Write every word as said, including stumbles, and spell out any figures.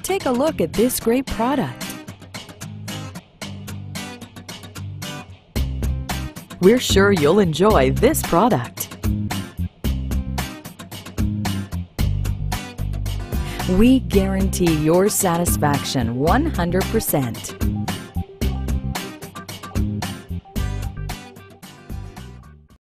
Take a look at this great product. We're sure you'll enjoy this product. We guarantee your satisfaction one hundred percent.